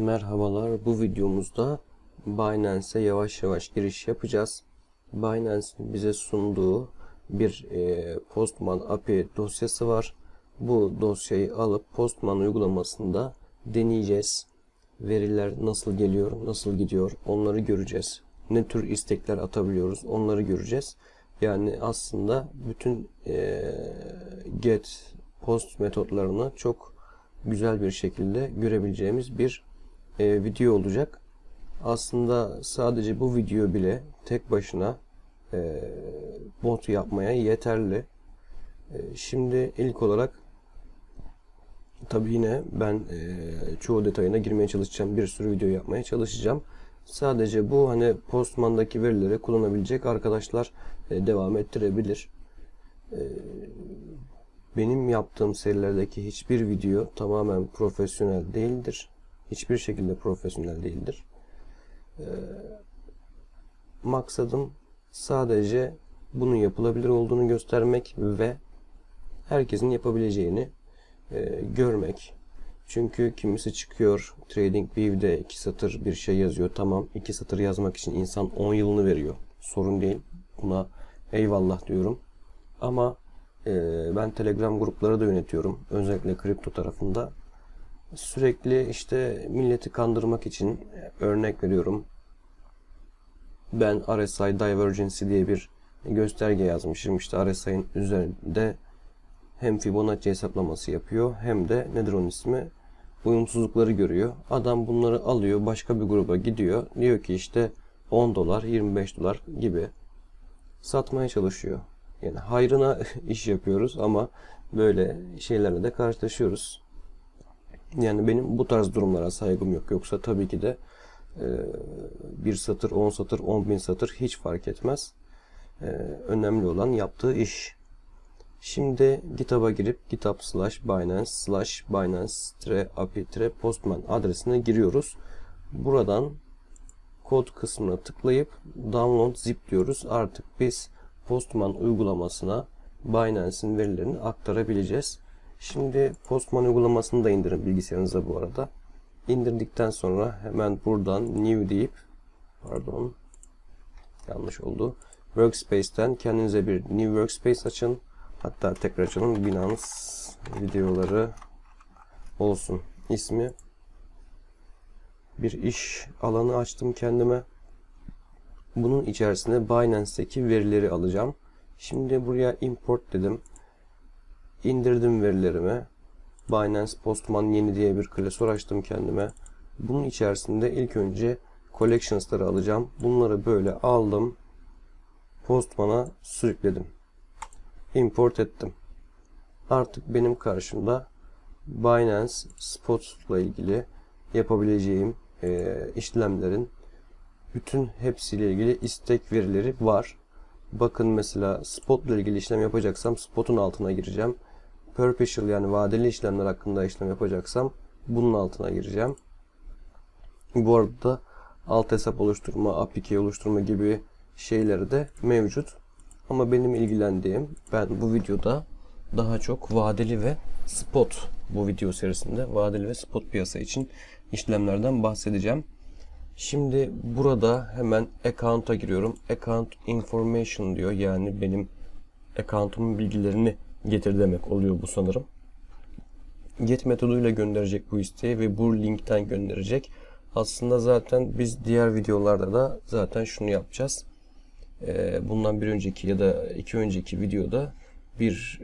Merhabalar, bu videomuzda Binance'e yavaş yavaş giriş yapacağız. Binance'in bize sunduğu bir Postman API dosyası var. Bu dosyayı alıp Postman uygulamasında deneyeceğiz. Veriler nasıl geliyor, nasıl gidiyor onları göreceğiz. Ne tür istekler atabiliyoruz onları göreceğiz. Yani aslında bütün get, post metotlarını çok güzel bir şekilde görebileceğimiz bir video olacak. Aslında sadece bu video bile tek başına bot yapmaya yeterli. Şimdi ilk olarak tabii yine ben çoğu detayına girmeye çalışacağım. Bir sürü video yapmaya çalışacağım. Sadece bu hani Postman'daki verileri kullanabilecek arkadaşlar devam ettirebilir. Benim yaptığım serilerdeki hiçbir video tamamen profesyonel değildir. Hiçbir şekilde profesyonel değildir. Maksadım sadece bunun yapılabilir olduğunu göstermek ve herkesin yapabileceğini görmek. Çünkü kimisi çıkıyor TradingView'de 2 satır bir şey yazıyor. Tamam, 2 satır yazmak için insan 10 yılını veriyor. Sorun değil. Buna eyvallah diyorum. Ama ben Telegram grupları da yönetiyorum. Özellikle kripto tarafında. Sürekli işte milleti kandırmak için örnek veriyorum. Ben RSI Divergence diye bir gösterge yazmışım. İşte RSI'nin üzerinde hem Fibonacci hesaplaması yapıyor hem de nedir onun ismi? Uyumsuzlukları görüyor. Adam bunları alıyor, başka bir gruba gidiyor. Diyor ki işte 10 dolar, 25 dolar gibi satmaya çalışıyor. Yani hayrına iş yapıyoruz ama böyle şeylerle de karşılaşıyoruz. Yani benim bu tarz durumlara saygım yok. Yoksa tabii ki de bir satır, 10 satır, 10 bin satır hiç fark etmez. Önemli olan yaptığı iş. Şimdi GitHub'a girip github/binance/binance-api-postman adresine giriyoruz. Buradan kod kısmına tıklayıp download zip diyoruz. Artık biz Postman uygulamasına Binance'in verilerini aktarabileceğiz. Şimdi Postman uygulamasını da indirin bilgisayarınıza bu arada. İndirdikten sonra hemen buradan new deyip, pardon yanlış oldu, Workspace'ten kendinize bir new workspace açın. Hatta tekrar açalım, Binance videoları olsun ismi. Bir iş alanı açtım kendime. Bunun içerisine Binance'deki verileri alacağım. Şimdi buraya import dedim. İndirdim verilerimi. Binance Postman yeni diye bir klasör açtım kendime. Bunun içerisinde ilk önce collections'ları alacağım. Bunları böyle aldım. Postman'a sürükledim. Import ettim. Artık benim karşımda Binance Spot ile ilgili yapabileceğim işlemlerin bütün hepsiyle ilgili istek verileri var. Bakın mesela spot ile ilgili işlem yapacaksam spot'un altına gireceğim. Perpetual yani vadeli işlemler hakkında işlem yapacaksam bunun altına gireceğim. Bu arada alt hesap oluşturma, API oluşturma gibi şeyleri de mevcut. Ama benim ilgilendiğim, ben bu videoda daha çok vadeli ve spot, bu video serisinde vadeli ve spot piyasa için işlemlerden bahsedeceğim. Şimdi burada hemen account'a giriyorum. Account information diyor. Yani benim account'umun bilgilerini getir demek oluyor bu sanırım. Get metoduyla gönderecek bu isteği ve bu linkten gönderecek. Aslında zaten biz diğer videolarda da zaten şunu yapacağız. Bundan bir önceki ya da iki önceki videoda bir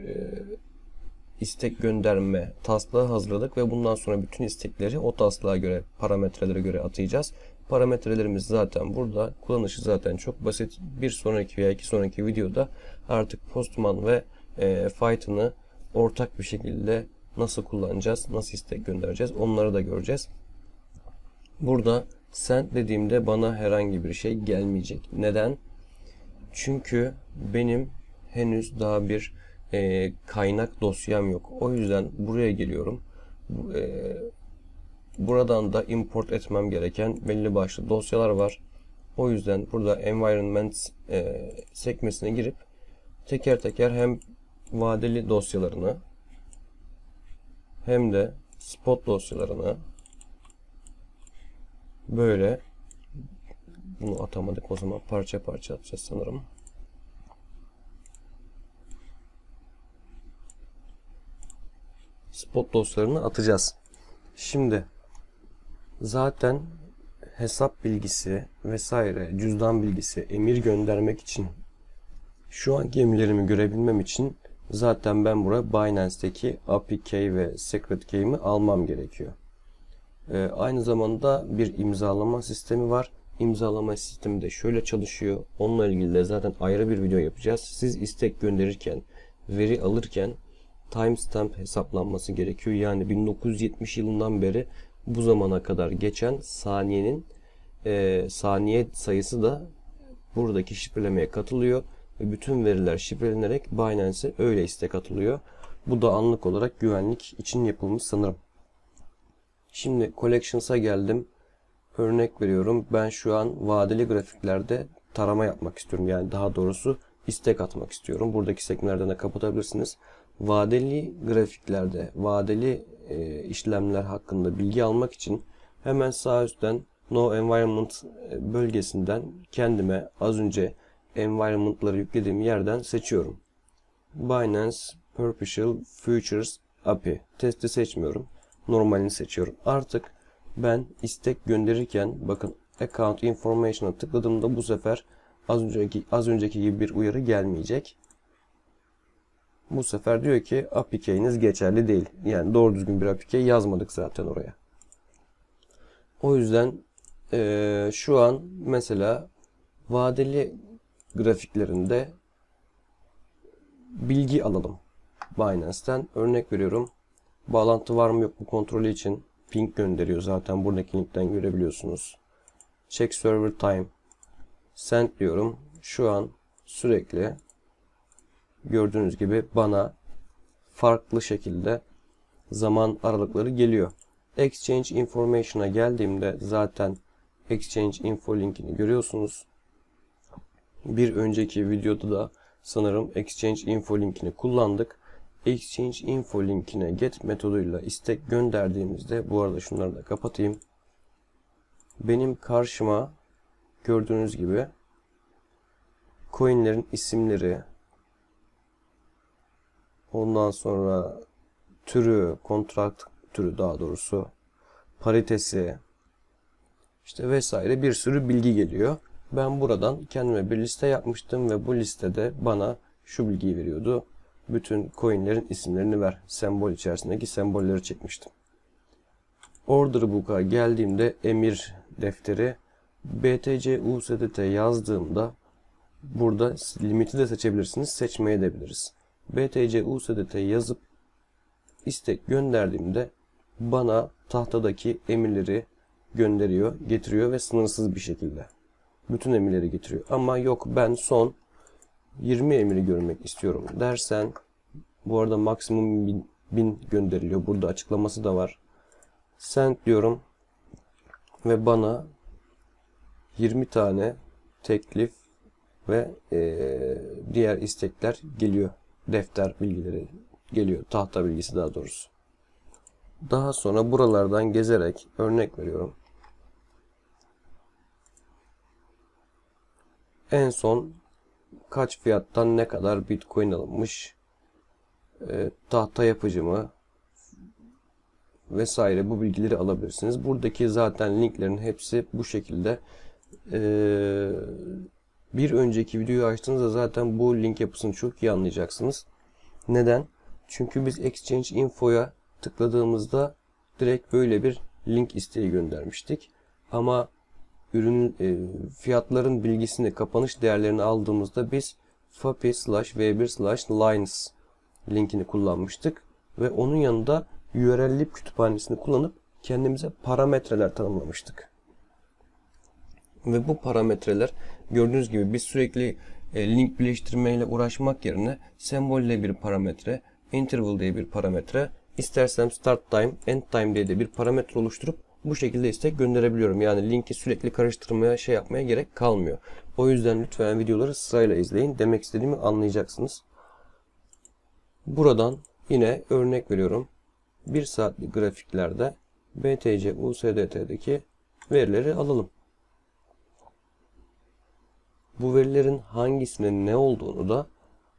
istek gönderme taslağı hazırladık ve bundan sonra bütün istekleri o taslağa göre, parametrelere göre atayacağız. Parametrelerimiz zaten burada. Kullanışı zaten çok basit. Bir sonraki veya iki sonraki videoda artık Postman ve Python'ı ortak bir şekilde nasıl kullanacağız, nasıl istek göndereceğiz onları da göreceğiz. Burada send dediğimde bana herhangi bir şey gelmeyecek. Neden? Çünkü benim henüz daha bir kaynak dosyam yok. O yüzden buraya geliyorum. Buradan da import etmem gereken belli başlı dosyalar var. O yüzden burada environment sekmesine girip teker teker hem vadeli dosyalarını hem de spot dosyalarını Böyle. Bunu atamadık, o zaman parça parça atacağız sanırım. Spot loss'larını atacağız. Şimdi zaten hesap bilgisi vesaire, cüzdan bilgisi, emir göndermek için, şu anki emirlerimi görebilmem için zaten ben buraya Binance'deki API key ve secret key'imi almam gerekiyor. Aynı zamanda bir imzalama sistemi var. İmzalama sistemi de şöyle çalışıyor. Onunla ilgili de zaten ayrı bir video yapacağız. Siz istek gönderirken, veri alırken timestamp hesaplanması gerekiyor. Yani 1970 yılından beri bu zamana kadar geçen saniyenin saniye sayısı da buradaki şifrelemeye katılıyor. Ve bütün veriler şifrelenerek Binance'e öyle istek atılıyor. Bu da anlık olarak güvenlik için yapılmış sanırım. Şimdi Collections'a geldim. Örnek veriyorum. Ben şu an vadeli grafiklerde tarama yapmak istiyorum. Yani daha doğrusu istek atmak istiyorum. Buradaki sekmelerden de kapatabilirsiniz. Vadeli grafiklerde, vadeli işlemler hakkında bilgi almak için hemen sağ üstten No Environment bölgesinden kendime az önce environment'ları yüklediğim yerden seçiyorum. Binance Perpetual Futures API. Testi seçmiyorum. Normalini seçiyorum. Artık ben istek gönderirken bakın Account Information'a tıkladığımda bu sefer az önceki gibi bir uyarı gelmeyecek. Bu sefer diyor ki API key'iniz geçerli değil. Yani doğru düzgün bir API key yazmadık zaten oraya. O yüzden şu an mesela vadeli grafiklerinde bilgi alalım. Binance'ten örnek veriyorum. Bağlantı var mı yok mu kontrolü için ping gönderiyor. Zaten buradaki linkten görebiliyorsunuz. Check server time. Send diyorum. Şu an sürekli gördüğünüz gibi bana farklı şekilde zaman aralıkları geliyor. Exchange Information'a geldiğimde zaten Exchange Info linkini görüyorsunuz. Bir önceki videoda da sanırım Exchange Info linkini kullandık. Exchange Info linkine get metoduyla istek gönderdiğimizde, bu arada şunları da kapatayım. Benim karşıma gördüğünüz gibi coinlerin isimleri, ondan sonra türü, kontrat türü daha doğrusu, paritesi, işte vesaire bir sürü bilgi geliyor. Ben buradan kendime bir liste yapmıştım ve bu listede bana şu bilgiyi veriyordu. Bütün coinlerin isimlerini ver. Sembol içerisindeki sembolleri çekmiştim. Order Book'a geldiğimde emir defteri BTC USDT yazdığımda burada limiti de seçebilirsiniz. Seçmeye de biliriz. BTC USDT yazıp istek gönderdiğimde bana tahtadaki emirleri gönderiyor, getiriyor ve sınırsız bir şekilde. Bütün emirleri getiriyor. Ama yok ben son 20 emiri görmek istiyorum dersen, bu arada maksimum 1000 gönderiliyor. Burada açıklaması da var. Send diyorum ve bana 20 tane teklif ve diğer istekler geliyor. Defter bilgileri geliyor. Tahta bilgisi daha doğrusu. Daha sonra buralardan gezerek örnek veriyorum. En son kaç fiyattan ne kadar Bitcoin alınmış, tahta yapıcı mı vesaire, bu bilgileri alabilirsiniz. Buradaki zaten linklerin hepsi bu şekilde. Bir önceki videoyu açtığınızda zaten bu link yapısını çok iyi anlayacaksınız. Neden? Çünkü biz Exchange Info'ya tıkladığımızda direkt böyle bir link isteği göndermiştik. Ama ürün fiyatların bilgisini, kapanış değerlerini aldığımızda biz fapi/v1/lines linkini kullanmıştık ve onun yanında URL lib kütüphanesini kullanıp kendimize parametreler tanımlamıştık. Ve bu parametreler gördüğünüz gibi biz sürekli link birleştirmeyle uğraşmak yerine sembolle bir parametre, interval diye bir parametre, istersem start time, end time diye de bir parametre oluşturup bu şekilde istek gönderebiliyorum. Yani linki sürekli karıştırmaya, yapmaya gerek kalmıyor. O yüzden lütfen videoları sırayla izleyin. Demek istediğimi anlayacaksınız. Buradan yine örnek veriyorum. 1 saatlik grafiklerde BTC USDT'deki verileri alalım. Bu verilerin hangisinin ne olduğunu da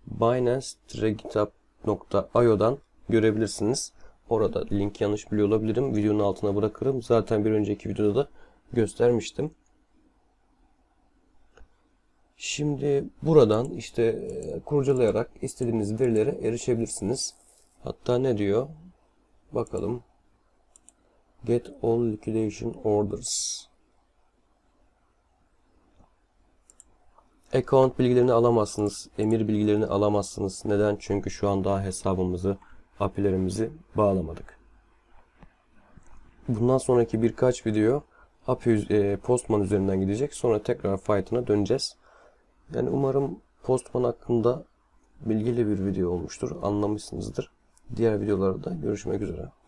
binance-github.io'dan görebilirsiniz. Orada link yanlış biliyor olabilirim. Videonun altına bırakırım. Zaten bir önceki videoda da göstermiştim. Şimdi buradan işte kurcalayarak istediğiniz verilere erişebilirsiniz. Hatta ne diyor? Bakalım. Get all liquidation orders. Account bilgilerini alamazsınız. Emir bilgilerini alamazsınız. Neden? Çünkü şu an daha hesabımızı, API'lerimizi bağlamadık. Bundan sonraki birkaç video API Postman üzerinden gidecek. Sonra tekrar Python'a döneceğiz. Yani umarım Postman hakkında bilgili bir video olmuştur. Anlamışsınızdır. Diğer videolarda görüşmek üzere.